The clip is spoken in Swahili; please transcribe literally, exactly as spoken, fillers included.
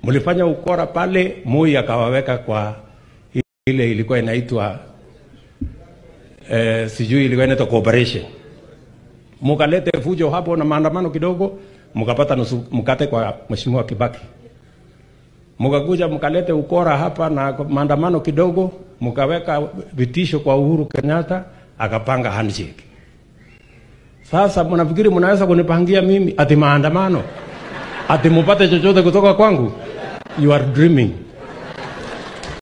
Mlifanya ukora pale, Moi akawaweka kwa ile ilikuwa inaitwa eh, sijui ilikuwa inaitwa cooperation. Mkalete fujo hapo na maandamano kidogo, mkapata nusu mkate kwa Mheshimiwa Kibaki. Mkakuja mkalete ukora hapa na maandamano kidogo, mkaweka vitisho kwa Uhuru Kenyatta, akapanga handshake. Sasa mnafikiri mnaweza kunipangia mimi ati maandamano? Ati mupate chochote kutoka kwangu? You are dreaming.